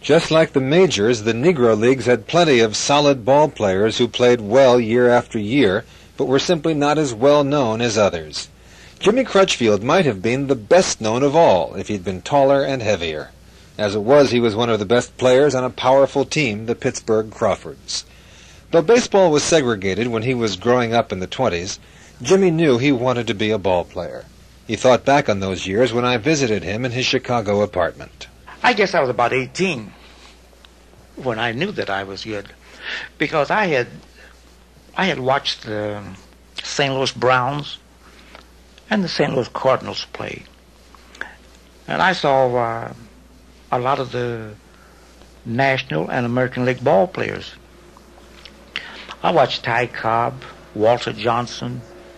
Just like the majors, the Negro leagues had plenty of solid ball players who played well year after year, but were simply not as well known as others. Jimmie Crutchfield might have been the best known of all if he'd been taller and heavier. As it was, he was one of the best players on a powerful team, the Pittsburgh Crawfords. Though baseball was segregated when he was growing up in the 20s, Jimmie knew he wanted to be a ball player. He thought back on those years when I visited him in his Chicago apartment. I guess I was about 18 when I knew that I was good, because I had watched the St. Louis Browns and the St. Louis Cardinals play, and I saw a lot of the National and American League ball players. I watched Ty Cobb, Walter Johnson,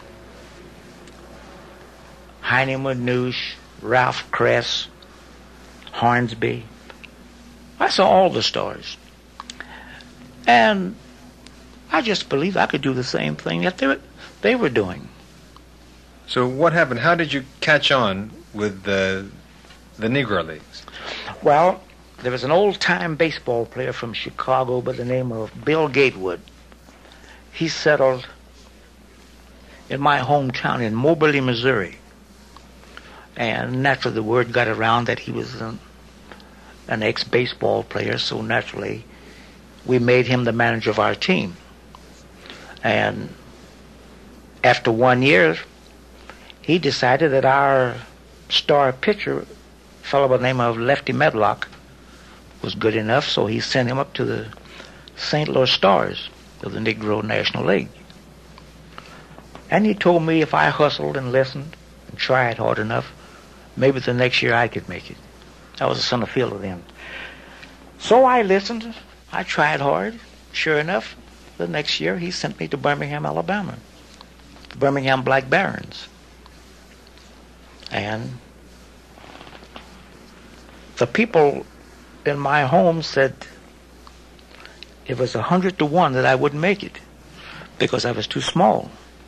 Heine Manouche, Ralph Kress, Hornsby. I saw all the stars. And I just believed I could do the same thing that they were doing. So what happened? How did you catch on with the Negro Leagues? Well, there was an old-time baseball player from Chicago by the name of Bill Gatewood. He settled in my hometown in Moberly, Missouri. And naturally the word got around that he was an ex-baseball player, so naturally we made him the manager of our team. And after 1 year, he decided that our star pitcher, a fellow by the name of Lefty Medlock, was good enough, so he sent him up to the St. Louis Stars of the Negro National League. And he told me if I hustled and listened and tried hard enough, maybe the next year I could make it. I was a center fielder then. So I listened. I tried hard. Sure enough, the next year he sent me to Birmingham, Alabama, the Birmingham Black Barons. And the people in my home said it was 100 to 1 that I wouldn't make it because I was too small.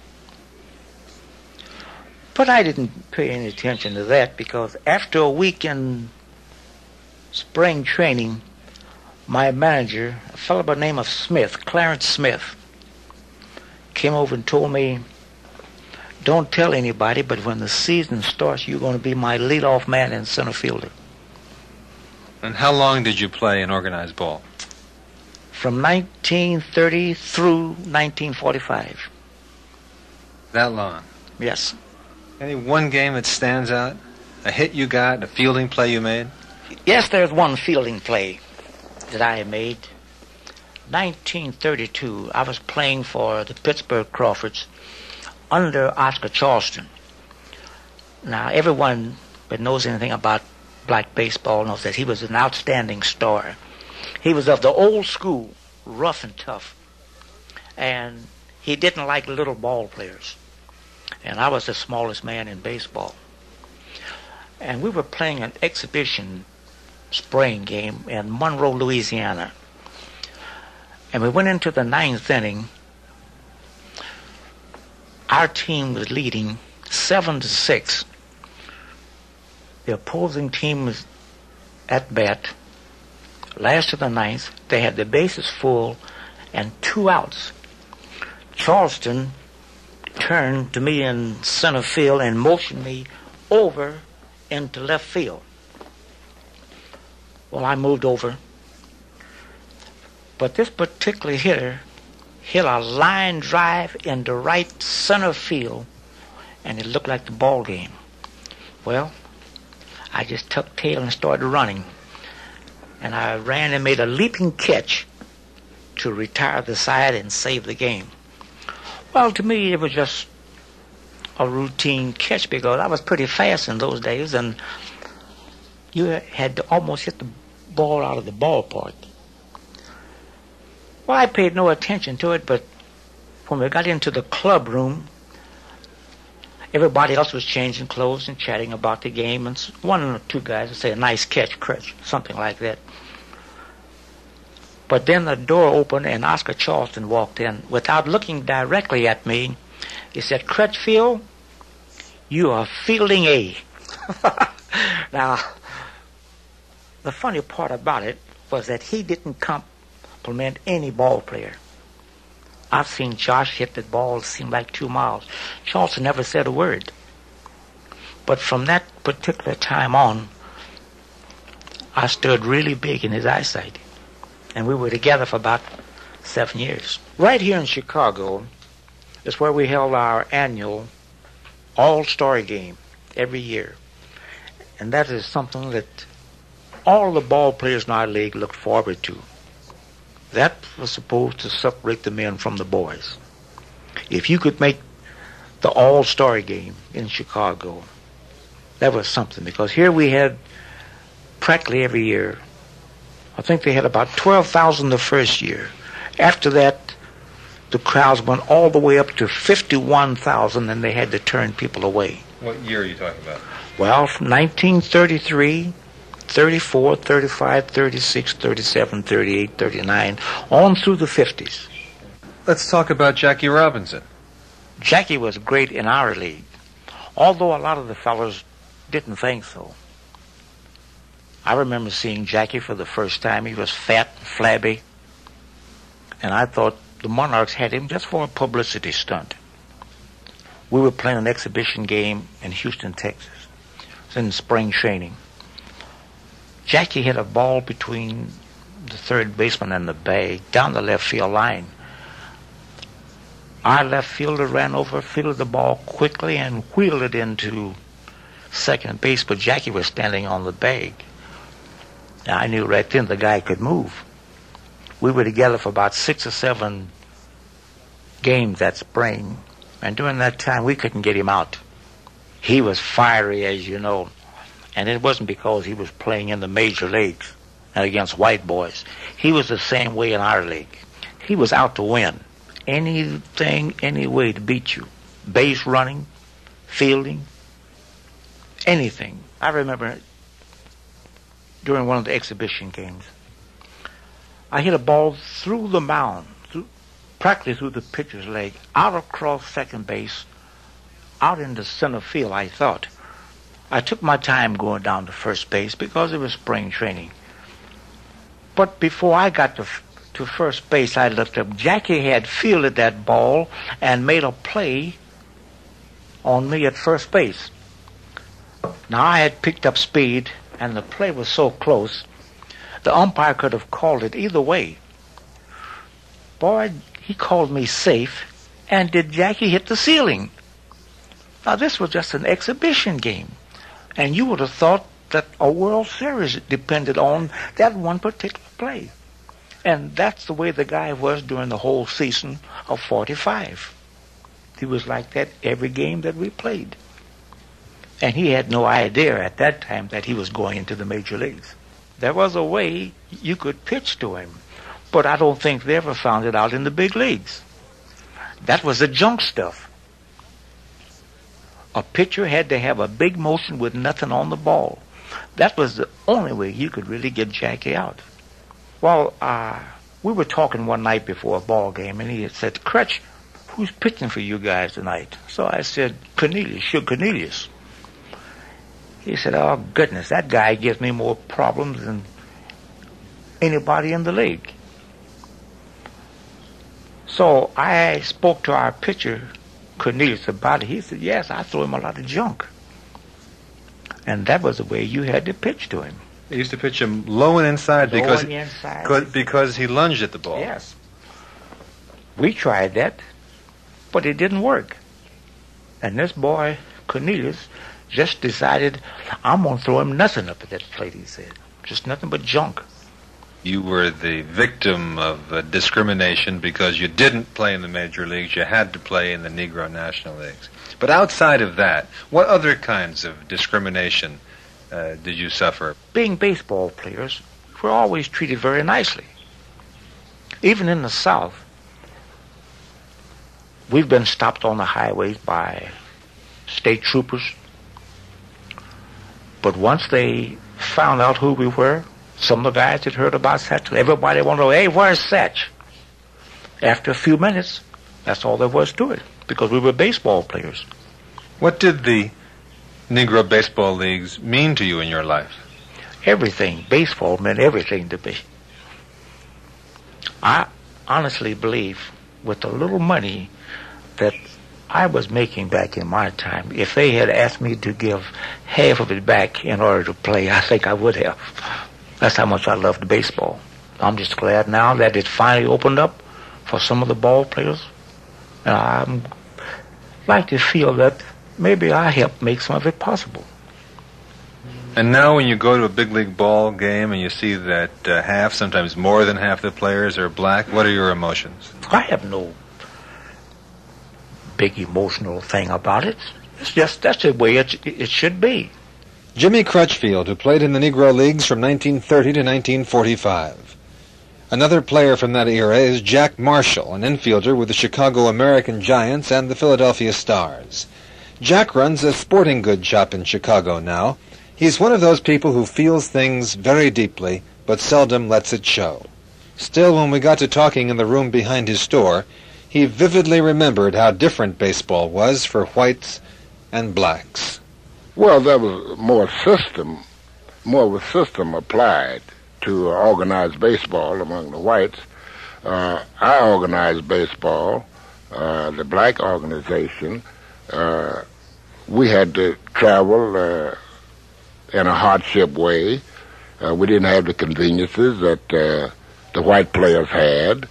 But I didn't pay any attention to that, because after a week in spring training, my manager, a fellow by the name of Smith, Clarence Smith, came over and told me, don't tell anybody, but when the season starts, you're going to be my leadoff man and center fielder. And how long did you play in organized ball? From 1930 through 1945. That long? Yes. Any one game that stands out? A hit you got, a fielding play you made? Yes, there's one fielding play that I made. 1932, I was playing for the Pittsburgh Crawfords under Oscar Charleston. Now, everyone that knows anything about black baseball knows that he was an outstanding star. He was of the old school, rough and tough. And he didn't like little ball players. And I was the smallest man in baseball. And we were playing an exhibition spring game in Monroe, Louisiana. And we went into the ninth inning. Our team was leading 7-6. The opposing team was at bat. Last of the ninth, they had the bases full and 2 outs. Charleston turned to me in center field and motioned me over into left field. Well, I moved over. But this particular hitter hit a line drive into right center field, and it looked like the ball game. Well, I just tucked tail and started running. And I ran and made a leaping catch to retire the side and save the game. Well, to me, it was just a routine catch because I was pretty fast in those days, and you had to almost hit the ball out of the ballpark. Well, I paid no attention to it, but when we got into the club room, everybody else was changing clothes and chatting about the game, and one or two guys would say, "A nice catch, Crutch," something like that. But then the door opened and Oscar Charleston walked in. Without looking directly at me, he said, "Crutchfield, you are fielding A." Now, the funny part about it was that he didn't compliment any ball player. I've seen Josh hit the ball, it seemed like 2 miles. Charleston never said a word. But from that particular time on, I stood really big in his eyesight. And we were together for about 7 years. Right here in Chicago is where we held our annual all-star game every year. And that is something that all the ball players in our league looked forward to. That was supposed to separate the men from the boys. If you could make the all-star game in Chicago, that was something, because here we had practically every year, I think they had about 12,000 the first year. After that, the crowds went all the way up to 51,000, and they had to turn people away. What year are you talking about? Well, from 1933, 34, 35, 36, 37, 38, 39, on through the 50s. Let's talk about Jackie Robinson. Jackie was great in our league, although a lot of the fellows didn't think so. I remember seeing Jackie for the first time. He was fat and flabby, and I thought the Monarchs had him just for a publicity stunt. We were playing an exhibition game in Houston, Texas. It was in spring training. Jackie hit a ball between the third baseman and the bag down the left field line. Our left fielder ran over, fielded the ball quickly, and wheeled it into second base, but Jackie was standing on the bag. Now, I knew right then the guy could move. We were together for about 6 or 7 games that spring, and during that time we couldn't get him out. He was fiery, as you know, and it wasn't because he was playing in the major leagues and against white boys. He was the same way in our league. He was out to win. Anything, any way to beat you. Base running, fielding, anything. I remember during one of the exhibition games, I hit a ball through the mound, practically through the pitcher's leg, out across second base, out into center field, I thought. I took my time going down to first base because it was spring training. But before I got to first base, I looked up. Jackie had fielded that ball and made a play on me at first base. Now, I had picked up speed, and the play was so close, the umpire could have called it either way. Boy, he called me safe, and did Jackie hit the ceiling? Now, this was just an exhibition game, and you would have thought that a World Series depended on that one particular play. And that's the way the guy was during the whole season of 45. He was like that every game that we played. And he had no idea at that time that he was going into the major leagues. There was a way you could pitch to him, but I don't think they ever found it out in the big leagues. That was the junk stuff. A pitcher had to have a big motion with nothing on the ball. That was the only way you could really get Jackie out. Well, we were talking one night before a ball game, and he had said, "Crutch, who's pitching for you guys tonight?" So I said, "Cornelius, Sugar Cornelius." He said, "Oh, goodness, that guy gives me more problems than anybody in the league." So I spoke to our pitcher, Cornelius, about it. He said, "Yes, I throw him a lot of junk." And that was the way you had to pitch to him. They used to pitch him low and inside because he lunged at the ball. Yes. We tried that, but it didn't work. And this boy, Cornelius, just decided, "I'm going to throw him nothing up at that plate," he said. "Just nothing but junk." You were the victim of discrimination because you didn't play in the major leagues. You had to play in the Negro National Leagues. But outside of that, what other kinds of discrimination did you suffer? Being baseball players, we're always treated very nicely. Even in the South, we've been stopped on the highways by state troopers. But once they found out who we were, some of the guys had heard about Satch. Everybody wanted to know, "Hey, where's Satch?" After a few minutes, that's all there was to it, because we were baseball players. What did the Negro baseball leagues mean to you in your life? Everything. Baseball meant everything to me. I honestly believe with the little money that I was making back in my time, if they had asked me to give half of it back in order to play, I think I would have. That's how much I loved baseball. I'm just glad now that it finally opened up for some of the ball players. And I'd like to feel that maybe I helped make some of it possible. And now when you go to a big league ball game and you see that half, sometimes more than half the players are black, what are your emotions? I have no big emotional thing about it. It's just that's the way it should be. Jimmie Crutchfield, who played in the Negro Leagues from 1930 to 1945. Another player from that era is Jack Marshall, an infielder with the Chicago American Giants and the Philadelphia Stars. Jack runs a sporting goods shop in Chicago now. He's one of those people who feels things very deeply, but seldom lets it show. Still, when we got to talking in the room behind his store, he vividly remembered how different baseball was for whites and blacks. Well, there was more of a system applied to organized baseball among the whites. I organized baseball, the black organization. We had to travel in a hardship way. We didn't have the conveniences that the white players had.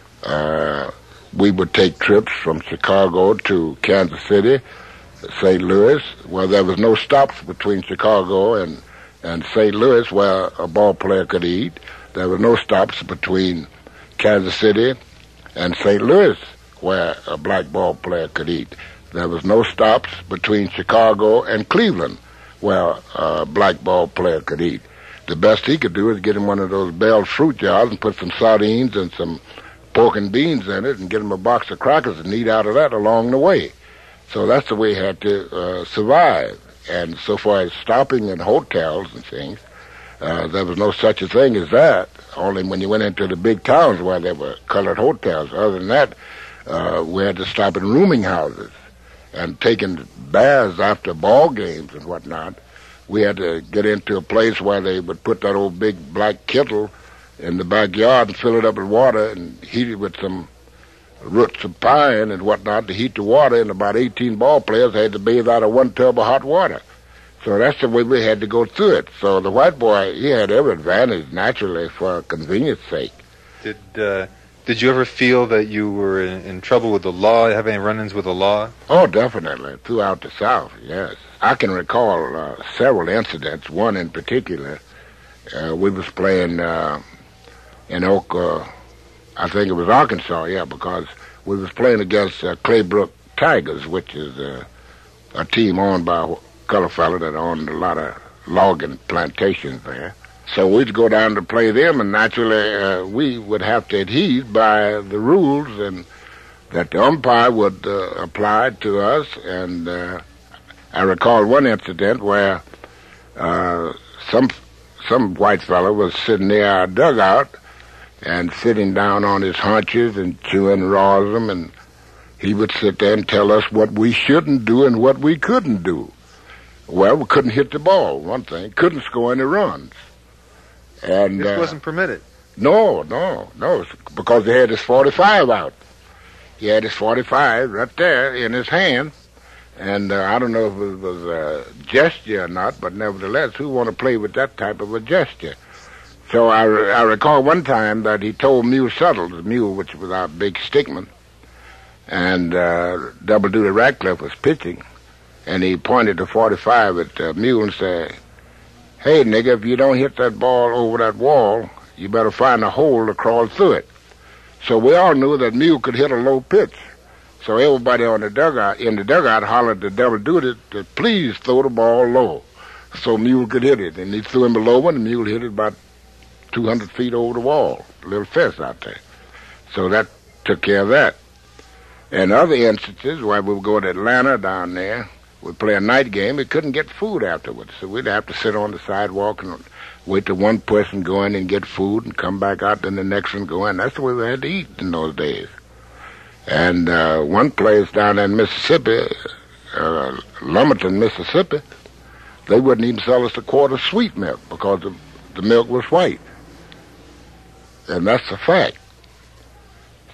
We would take trips from Chicago to Kansas City, St. Louis. Well, there was no stops between Chicago and St. Louis where a ball player could eat. There were no stops between Kansas City and St. Louis where a black ball player could eat. There was no stops between Chicago and Cleveland where a black ball player could eat. The best he could do is get him one of those Bell's fruit jars and put some sardines and some pork and beans in it and get him a box of crackers and eat out of that along the way. So that's the way he had to survive. And so far as stopping in hotels and things, there was no such a thing as that, only when you went into the big towns where there were colored hotels. Other than that, we had to stop in rooming houses and taking baths after ball games and whatnot. We had to get into a place where they would put that old big black kettle in the backyard and fill it up with water and heat it with some roots of pine and whatnot to heat the water, and about 18 ball players had to bathe out of one tub of hot water. So that's the way we had to go through it. So the white boy, he had every advantage, naturally, for convenience sake. Did you ever feel that you were in trouble with the law, have any run-ins with the law? Oh, definitely, throughout the South, yes. I can recall several incidents, one in particular. We was playing in I think it was Arkansas, yeah, because we was playing against Claybrook Tigers, which is a team owned by a color fella that owned a lot of logging plantations there. So we'd go down to play them, and naturally we would have to adhere by the rules and that the umpire would apply to us. And I recall one incident where some white fella was sitting near our dugout and sitting down on his haunches and chewing rosin, and he would sit there and tell us what we shouldn't do and what we couldn't do. Well, we couldn't hit the ball, one thing. Couldn't score any runs. And this wasn't permitted? No, because he had his 45 out. He had his 45 right there in his hand, and I don't know if it was a gesture or not, but nevertheless, who want to play with that type of a gesture? So I recall one time that he told Mule Suttles, Mule, which was our big stickman, and Double Duty Ratcliffe was pitching, and he pointed to 45 at Mule and said, "Hey, nigga, if you don't hit that ball over that wall, you better find a hole to crawl through it." So we all knew that Mule could hit a low pitch. So everybody in the dugout hollered to Double Duty to please throw the ball low so Mule could hit it. And he threw him a low one, and Mule hit it about 200 feet over the wall, a little fence out there. So that took care of that. And other instances where we would go to Atlanta down there, we'd play a night game, we couldn't get food afterwards. So we'd have to sit on the sidewalk and wait till one person go in and get food and come back out, then the next one go in. That's the way we had to eat in those days. And one place down in Mississippi, Lumberton, Mississippi, they wouldn't even sell us a quart of sweet milk because the milk was white. And that's a fact.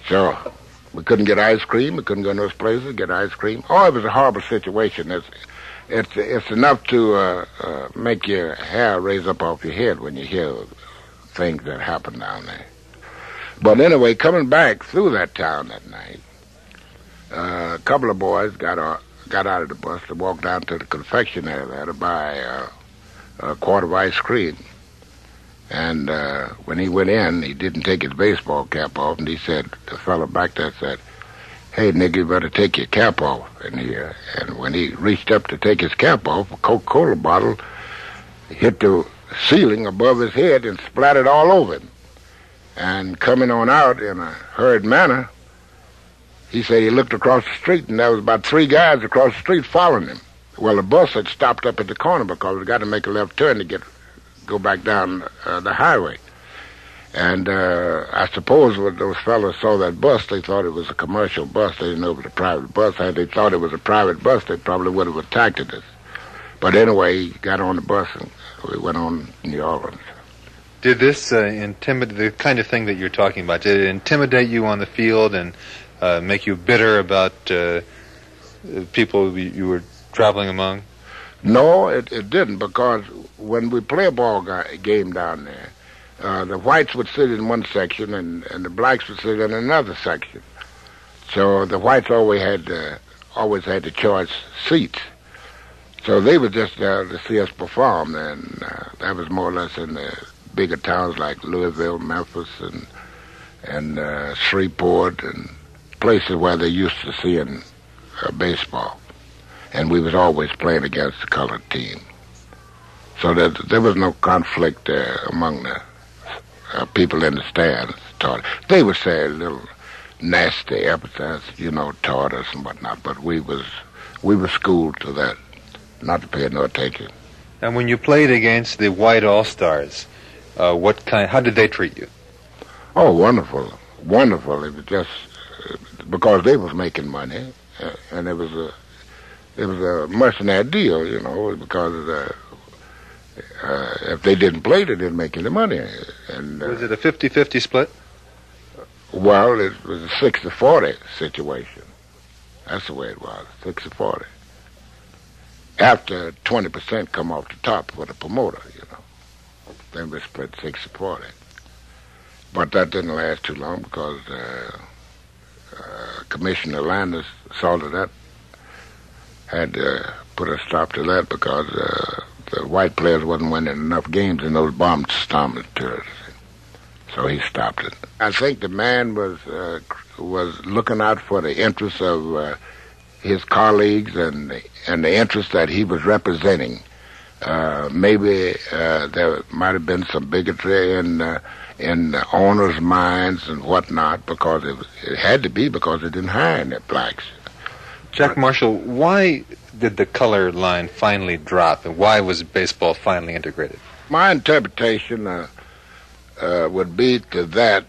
So we couldn't get ice cream. We couldn't go to those places get ice cream. Oh, it was a horrible situation. It's enough to make your hair raise up off your head when you hear things that happen down there. But anyway, coming back through that town that night, a couple of boys got out of the bus to walk down to the confectionery there to buy a quart of ice cream. And when he went in, he didn't take his baseball cap off, and he said, the fellow back there said, "Hey, nigga, you better take your cap off in here." And when he reached up to take his cap off, a Coca-Cola bottle hit the ceiling above his head and splattered all over him. And coming on out in a hurried manner, he said he looked across the street, and there was about 3 guys across the street following him. Well, the bus had stopped up at the corner because we got to make a left turn to go back down the highway. And I suppose when those fellows saw that bus, they thought it was a commercial bus. They didn't know it was a private bus. Had they thought it was a private bus, they probably would have attacked us. But anyway, he got on the bus and we went on to New Orleans. Did this intimidate, the kind of thing that you're talking about, did it intimidate you on the field and make you bitter about people you were traveling among? No, it didn't, because when we play a ball game down there, the whites would sit in one section and the blacks would sit in another section. So the whites always had the choice seats. So they were just there to see us perform, and that was more or less in the bigger towns like Louisville, Memphis, and Shreveport, and places where they used to see in baseball. And we was always playing against the colored team. So there was no conflict there among the people in the stands. They would say a little nasty epithets, toward us and whatnot, but we were schooled to that, not to pay no attention. And when you played against the white all-stars, how did they treat you? Oh, wonderful. Wonderful. It was just because they was making money, and it was a mercenary deal, because if they didn't play, they didn't make any money. And was it a 50-50 split? Well, it was a 60-40 situation. That's the way it was, 60-40. After 20% come off the top for the promoter, then we split 60-40. But that didn't last too long because Commissioner Landis saw that had put a stop to that because the white players wasn't winning enough games in those barnstorming tours. So he stopped it. I think the man was looking out for the interests of his colleagues and the interests that he was representing. Maybe there might have been some bigotry in the owners' minds and whatnot, because it had to be, because they didn't hire any blacks. Jack Marshall, why did the color line finally drop, and why was baseball finally integrated? My interpretation would be to that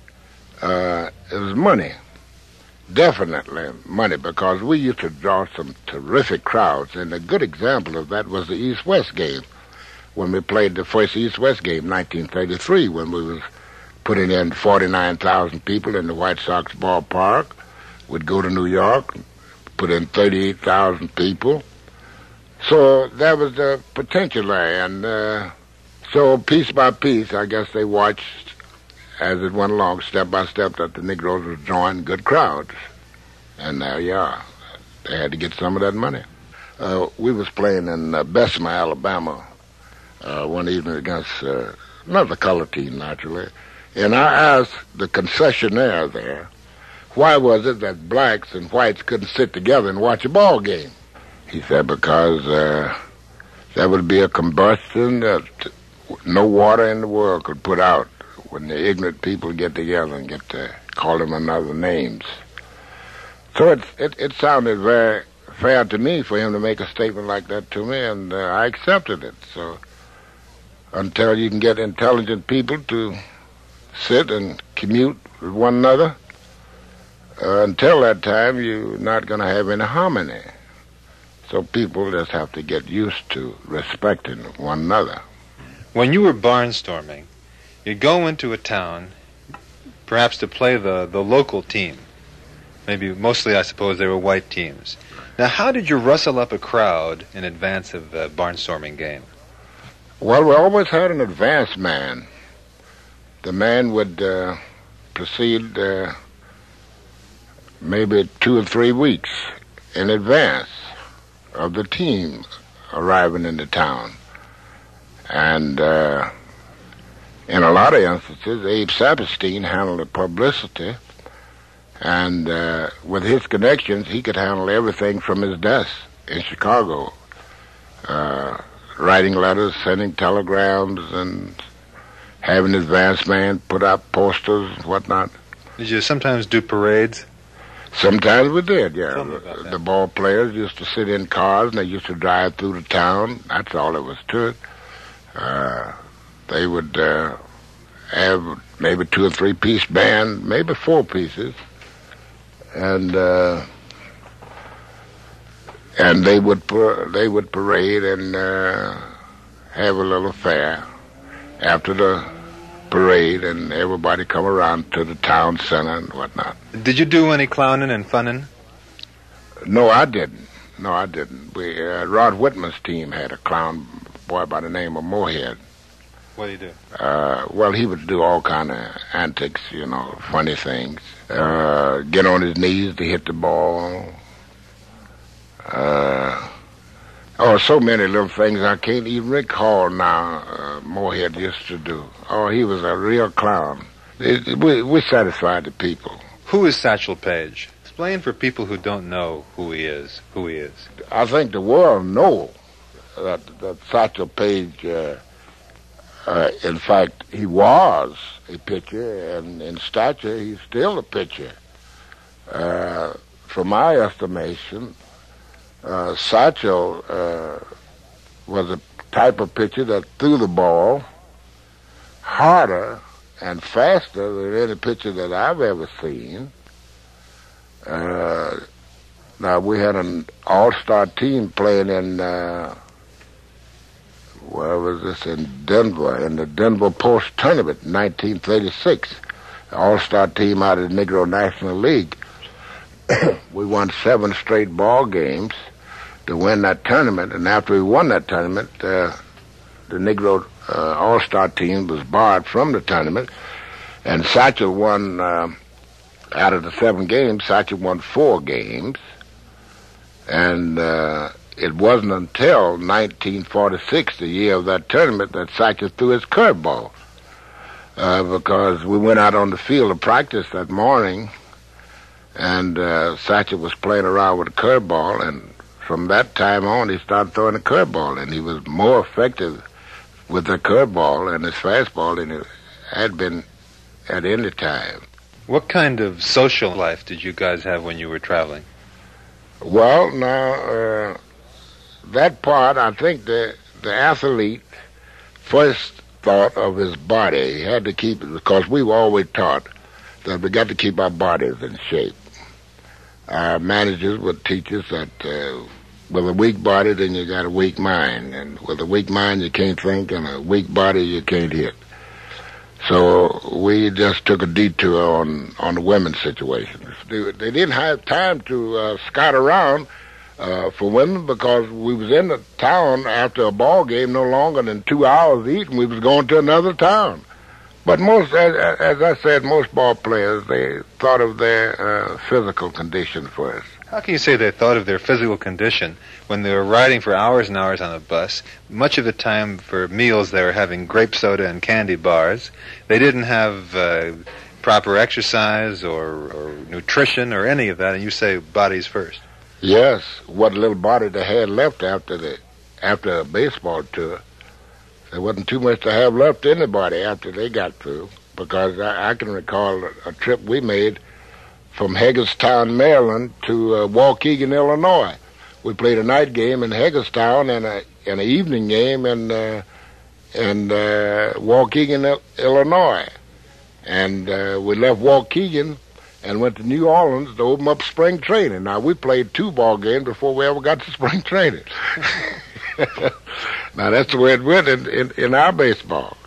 it was money. Definitely money, because we used to draw some terrific crowds, and a good example of that was the East-West game, when we played the first East-West game, 1933, when we was putting in 49,000 people in the White Sox ballpark. We'd go to New York, put in 38,000 people. So that was the potential there, and so piece by piece, I guess they watched as it went along, step by step, that the Negroes were drawing good crowds. And there you are. They had to get some of that money. We was playing in Bessemer, Alabama, one evening against another colored team, naturally. And I asked the concessionaire there, why was it that blacks and whites couldn't sit together and watch a ball game? He said, because there would be a combustion that no water in the world could put out when the ignorant people get together and get to call them another names. So it sounded very fair to me for him to make a statement like that to me, and I accepted it. So until you can get intelligent people to sit and commute with one another, until that time, you're not going to have any harmony. So people just have to get used to respecting one another. When you were barnstorming, you'd go into a town, perhaps to play the local team. Maybe mostly, I suppose, they were white teams. Now, how did you rustle up a crowd in advance of a barnstorming game? Well, we always had an advance man. The man would proceed maybe 2 or 3 weeks in advance of the team arriving in the town. And in a lot of instances, Abe Saperstein handled the publicity, and with his connections, he could handle everything from his desk in Chicago, writing letters, sending telegrams, and having his advance man put up posters and whatnot. Did you sometimes do parades? Sometimes we did, yeah. Tell me about that. The ball players used to sit in cars, and they used to drive through the town. That's all there was to it. They would have maybe 2 or 3 piece band, maybe 4 pieces, and they would parade and have a little fair after the parade, and everybody come around to the town center and whatnot. Did you do any clowning and funning? No, I didn't. We Rod Whitman's team had a clown boy by the name of Moorhead. What do you do? Well, he would do all kind of antics, funny things. Get on his knees to hit the ball. So many little things I can't even recall now. Moorhead used to do. Oh, he was a real clown. We satisfied the people. Who is Satchel Paige? Explain for people who don't know who he is. I think the world knows that Satchel Paige, in fact, he was a pitcher, and in stature, he's still a pitcher. From my estimation, Satchel was a type of pitcher that threw the ball harder and faster than any pitcher that I've ever seen. Now, we had an all-star team playing in, where was this, in Denver, in the Denver Post Tournament in 1936. All-star team out of the Negro National League. We won 7 straight ball games to win that tournament, and after we won that tournament, the Negro All-Star team was barred from the tournament, and Satchel won, out of the 7 games, Satchel won 4 games, and it wasn't until 1946, the year of that tournament, that Satchel threw his curveball, because we went out on the field to practice that morning, and Satchel was playing around with a curveball, and from that time on, he started throwing a curveball, and he was more effective with the curveball and his fastball than he had been at any time. What kind of social life did you guys have when you were traveling? Well, now, that part, I think the athlete first thought of his body. He had to keep it, because we were always taught that we got to keep our bodies in shape. Our managers would teach us that with a weak body, then you got a weak mind. And with a weak mind, you can't think, and a weak body, you can't hit. So we just took a detour on the women's situation. They didn't have time to scout around for women, because we was in the town after a ball game no longer than 2 hours eating. We was going to another town. But most, as I said, most ball players, they thought of their physical condition first. How can you say they thought of their physical condition when they were riding for hours and hours on a bus? Much of the time for meals they were having grape soda and candy bars. They didn't have proper exercise or nutrition or any of that, and you say bodies first. Yes, what little body they had left after a baseball tour. There wasn't too much to have left in the body after they got through, because I can recall a trip we made from Hagerstown, Maryland to Waukegan, Illinois. We played a night game in Hagerstown and an evening game in Waukegan, Illinois. And we left Waukegan and went to New Orleans to open up spring training. Now, we played 2 ball games before we ever got to spring training. Now, that's the way it went in our baseball.